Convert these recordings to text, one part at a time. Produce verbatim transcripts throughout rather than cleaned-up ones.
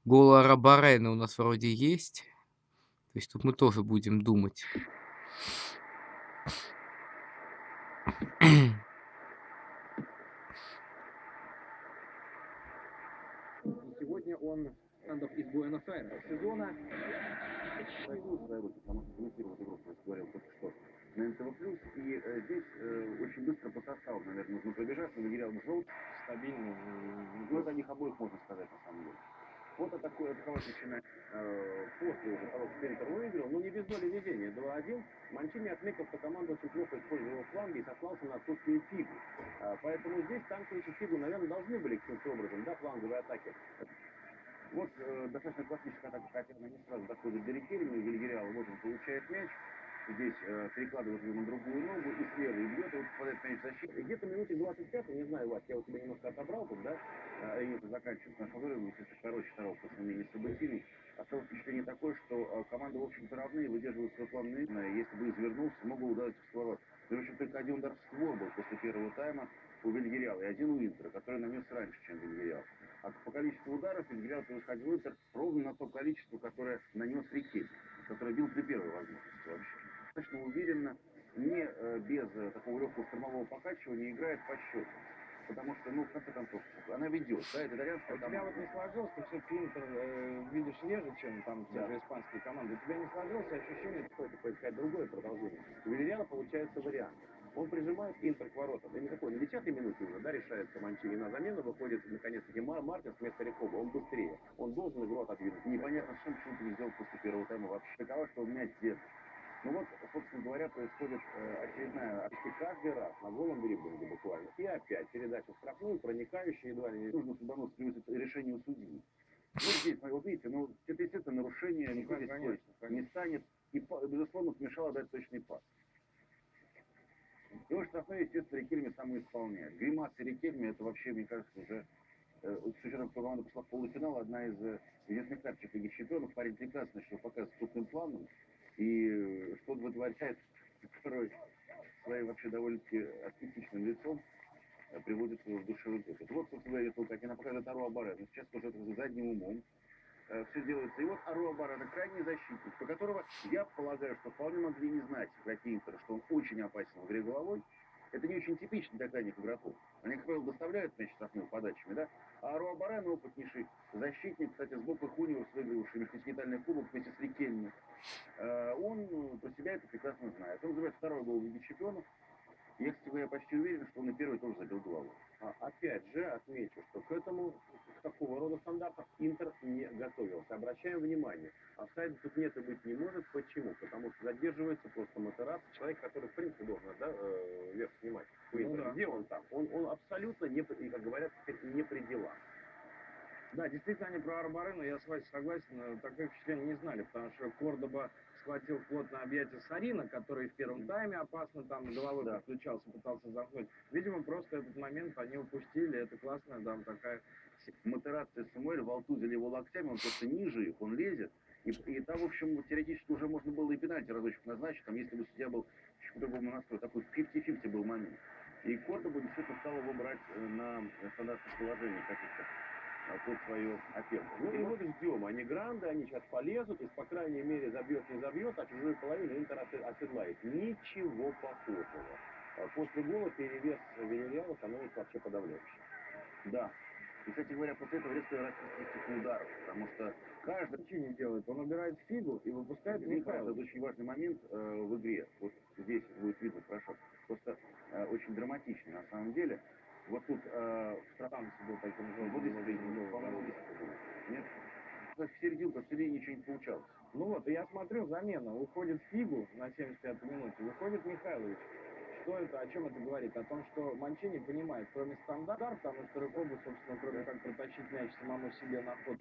Гол Арабарена у нас вроде есть. То есть тут мы тоже будем думать. Сегодня он из Буэнос-Айреса сезона. Потому что комментировал игру, как говорил только что, на эн тэ вэ плюс. И э, здесь э, очень быстро по составу, наверное, нужно пробежать. Но выделял желтый, стабильный. Ну, это о них обоих можно сказать, на самом деле. Вот такое атаковать начинает э, после уже того, что Интер выиграл, но не без доли везения. два один. Манчини отметил, что команда очень плохо использовала фланги и сослался на отсутствие Фигу. А, поэтому здесь Танкович и Фигу, наверное, должны были каким-то образом, да, фланговые атаки. Вот э, достаточно классическая атака, хотя она не сразу доходит до Рикельми, Вильяреал, вот он получает мяч. Здесь э, перекладывает его на другую ногу и слева и бьет, и вот попадает мяч в защиту. И где-то минуте двадцать пять, не знаю, Вась, я вот тебя немножко отобрал тут, да, э, и это заканчивается наш разрыв, естественно, короче второго после мнения Сабатини. Осталось впечатление такое, что э, команды, в общем-то, равны и выдерживают свой план. Если бы извернулся, мог бы ударить в створ. И, в общем, только один удар в створ был после первого тайма у Вильяреала и один у Интера, который нанес раньше, чем Вильяреал. А по количеству ударов Вильяреал превосходил Интер ровно на то количество, которое нанес Рикельми, который бил при первой возможности вообще. Достаточно уверенно, не э, без э, такого легкого штурмового покачивания играет по счету. Потому что, ну, в конце концов, она ведет, да, это итальянская команда. У тебя вот не сложилось, ты все-таки Интер э, видишь реже, чем там те да. же испанские команды. У тебя не сложилось ощущение, что это поискать другое продолжение. У Вильяреала получается вариант. Он прижимает Интер к воротам. И никакой, на десятой минуте уже, да, решается Манчини на замену, выходит, наконец-таки, Мар Мартинс вместо Рикоба. Он быстрее. Он должен игру отодвинуть. Непонятно, что почему ты не сделал после первого тайма вообще. Такова, что у меня где. Ну вот, собственно говоря, происходит э, очередная почти каждый раз на голом дриблинге буквально. И опять передача в штрафную, проникающая едва ли не нужно Субанов решение у судьи. Вот здесь, вот видите, ну это естественно нарушение, никто здесь точно не станет. И, безусловно, помешало дать точный пас. И вот штрафной, естественно, Рикельми самоисполняет. Гримасы Рикельми, это вообще, мне кажется, уже, э, с учетом, что команда пошла в полуфинал, одна из э, единственных карточек Лиги Чемпионов. Парень прекрасно начал показывать крупным планом. И что он вытворяет порой своим вообще довольно-таки аскетичным лицом, приводит в душевой топот. Вот, собственно, это как она показывает Аруа Барена. Сейчас тоже это задним умом э, все делается. И вот Аруа Барена, крайний защитник, по которого я полагаю, что вполне могли не знать игроки Интера, что он очень опасен в игре головой. Это не очень типично для крайних игроков. Они, как правило, доставляют мяч штрафными подачами, да? А Аруа Барена, опытнейший защитник, кстати, с Бокой Хуниверс, выигравший межконтинентальный кубок вместе с Рикельми, он про себя это прекрасно знает. Он забивает второй гол в Лиге Чемпионов. Я, кстати говоря, почти уверен, что он и первый тоже забил голову. А, опять же, отмечу, что к этому, к такого рода стандартам Интер не готовился. Обращаем внимание, офсайда тут нет и быть не может. Почему? Потому что задерживается просто Матерацци, человек, который, в принципе, должен, да, э, вверх снимать. Ну, да. Где он там? Он, он абсолютно, не, и, как говорят, не при делах. Да, действительно, они про Арбарену, я с вами согласен, такое впечатление не знали, потому что Кордоба схватил плотно объятие Сарина, который в первом тайме опасно там головой да. подключался, пытался замкнуть. Видимо, просто этот момент они упустили, это классная там такая... Матерацци и Самуэль волтузили его локтями, он просто ниже их, он лезет. И, и там, в общем, теоретически уже можно было и пенальти разочек назначить, там, если бы судья был чуть по-другому настроен, такой пятьдесят на пятьдесят был момент. И Кордоба действительно стал его брать на стандартных положениях каких-то под свою опеку. Ну и вот ждем. Они гранды, они сейчас полезут, и по крайней мере забьет, не забьет, а чужую половину Интер оседлает. Ничего похожего. После гола перевес Вильяреала становится вообще подавляющим. Да. И, кстати говоря, после этого резко растет ударов, потому что каждый ничего не делает. Он убирает Фигу и выпускает Михайлова. Это очень важный момент э, в игре. Вот здесь будет видно хорошо. Просто э, очень драматичный на самом деле. Вот тут э, в штрафном был такой нажал, вот здесь видно, по-моему, здесь нет? В серединку, в середине ничего не получалось. Ну вот, и я смотрю, замена. Уходит Фигу на семьдесят пятой минуте, выходит Михайлович. Что это, о чем это говорит? О том, что Манчини понимает, кроме стандарта, потому что Рыкобу, собственно, кроме как протащить мяч самому себе на ход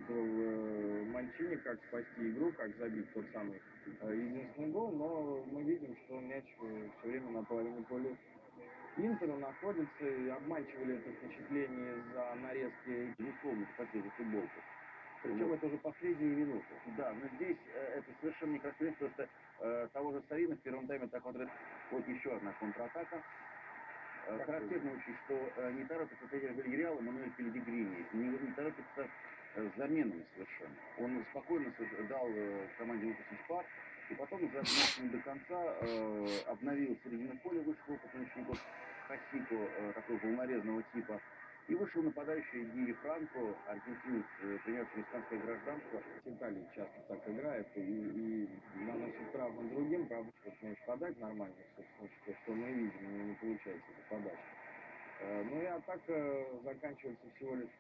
в Манчини, как спасти игру, как забить тот самый э, единственный гол, но мы видим, что мяч все время на половине поля Интеру находится, и обманчивали это впечатление из-за нарезки, безусловно, хотели футболку. Причем вот. Это уже последние минуты. Да, но здесь э, это совершенно некрасиво, потому что э, того же Сарина в первом тайме так вот, вот еще одна контратака. Э, характерно очень, что э, не торопится тренер Вильяреала Мануэль Пеллегрини, не, не торопится э, с заменами совершенно. Он спокойно соверш- дал э, команде выпустить пар, и потом за пятнадцать минут до конца э, обновил середину поля, вышел опытный учеников Хасико, э, такой волнорезного типа, и вышел нападающий Ди Франко, аргентинец, э, принявший испанское гражданство. Италии часто так играет и, и наносит травмы другим, правда, что можешь подать нормально, собственно, что, что мы видим, у него не получается эта подача. Э, Ну и атака заканчивается всего лишь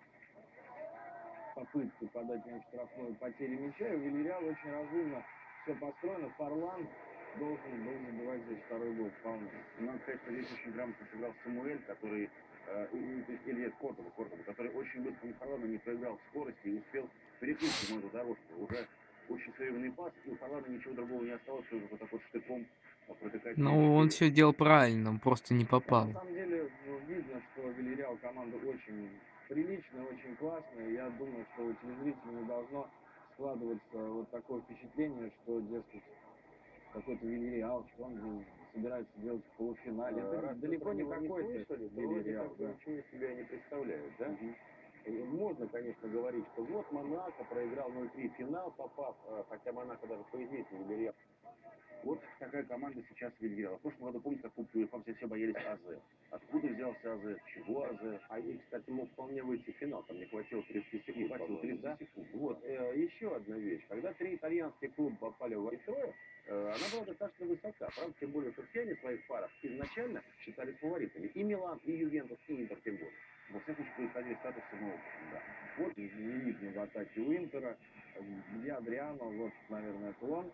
попыткой подать мяч в штрафную, потери мяча, и у Вильяреала очень разумно все построено. Фарлан должен был забивать здесь второй гол вполне. Надо сказать, что здесь очень грамотно сыграл Самуэль, который, э, и- и- то есть Илья Кордова, Кордова, который очень быстро не Фарлана не проиграл в скорости и успел перекрыть ему эту дорожку. Уже очень своевременный пас, и у Фарлана ничего другого не осталось, только вот так вот штыком э, протыкать мяч Ну, он вперед. все делал правильно, он просто не На попал. самом деле, ну, видно, что Вильяреал команда очень приличная, очень классная. Я думаю, что у телезрителей не должно складываться вот такое впечатление, что, дескать, какой-то Вильяреал, что он ну, собирается делать в полуфинале. Э, Это раз вы далеко про не него не какой-то слышали, то вроде Вильяреал. как Да. ничего из себя не представляет, да? Мгм. И можно, конечно, говорить, что вот Монако проиграл ноль три финал, попав, э, хотя Монако даже поизвестнее Вильяреал. Вот такая команда сейчас Вильяреал. В прошлом году, помните, как Кубку УЕФА все, все боялись АЗ. Откуда взялся АЗ, чего АЗ? А и, кстати, мог вполне выйти в финал, там не хватило тридцать секунд, Хватило по-моему, тридцать да? секунд. Вот, э, еще одна вещь. Когда три итальянских клуба попали в Вайсроя, э, она была достаточно высока. Правда, тем более, что все они в своих парах изначально считались фаворитами. И Милан, и Ювентус, и Интер тем более. Во всяком случае, происходили статус самого. Да. Вот не видно в атаке у Интера. Где Адриано, вот, наверное, это он.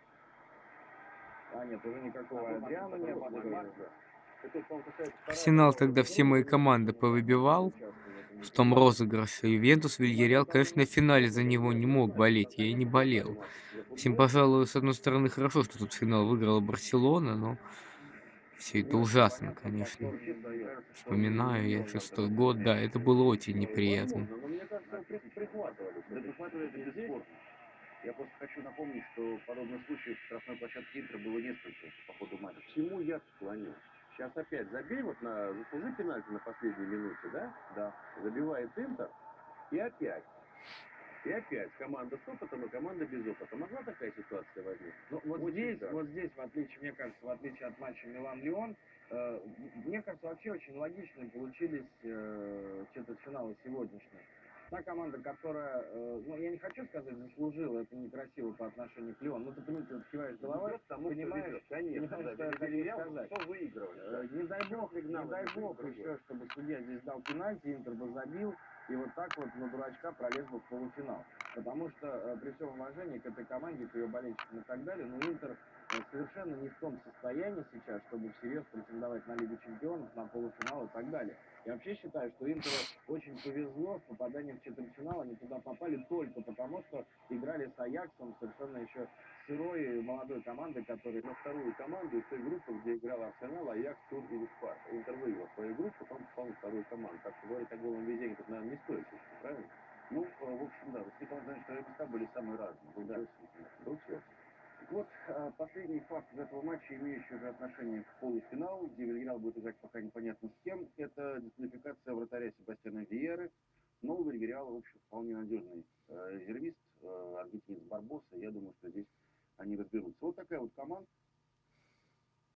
А нет, уже никакого Адриано нет. Это, по-моему, касается вторая Арсенал игра тогда уже. все мои команды повыбивал в том розыгрыше. Ювентус, Вильяреал, конечно, в финале за него не мог болеть, я и не болел. Всем, пожалуй, с одной стороны, хорошо, что тут финал выиграла Барселона, но все это ужасно, конечно. Вспоминаю я шестой год, да, это было очень неприятно. Возможно, но мне кажется, при- прихватывали. Да, прихватывает это бесспорно. Я просто хочу напомнить, что подобных случаев в штрафной площадке Интера было несколько по ходу матча. К чему я склоню? Сейчас опять забей вот на заслужи пенальти на последней минуте, да? Да. Забивает Интер. И опять. И опять команда с опытом и команда без опыта. Могла такая ситуация возникнуть? Ну, вот Очень здесь, даже. вот здесь, в отличие, мне кажется, в отличие от матча Милан-Лион, э, мне кажется, вообще очень логичные получились э, четвертьфиналы сегодняшние. Та команда, которая, э, ну, я не хочу сказать, заслужила, это некрасиво по отношению к Лиону, но ты, понимаешь, ты киваешь головой, Идет к тому, что понимаешь, ведет. Конечно, понимаешь, да, что я хочу Вильяреал, сказать. кто выигрывали, да. Э, Не дай бог, не Сигналы дай были бог другой. еще, чтобы судья здесь дал пенальти, Интер бы забил, и вот так вот на дурачка пролез бы в полуфинал. Потому что э, при всем уважении к этой команде, к ее болельщикам и так далее, но Интер э, совершенно не в том состоянии сейчас, чтобы всерьез претендовать на Лигу Чемпионов, на полуфинал и так далее. Я вообще считаю, что Интеру очень повезло с попаданием в четвертьфинал, они туда попали только потому, что играли с Аяксом, совершенно еще сырой молодой командой, которая... На вторую команду из той группы, где играл Арсенал, Аякс, Тур и Спарта. Интер выиграл свою группу, потом попал на вторую команду. Так что говорить о голом везении тут, наверное, не стоит, правильно? Ну, э, в общем, да, Василий Николаевич, что места были самые разные. Был Да. Челси, Был Челси. Вот э, последний факт из этого матча, имеющий уже отношение к полуфиналу, где Вильяреал будет играть пока непонятно с кем, это дисквалификация вратаря Себастьяна Виеры. Но у Вильяреала, в общем, вполне надежно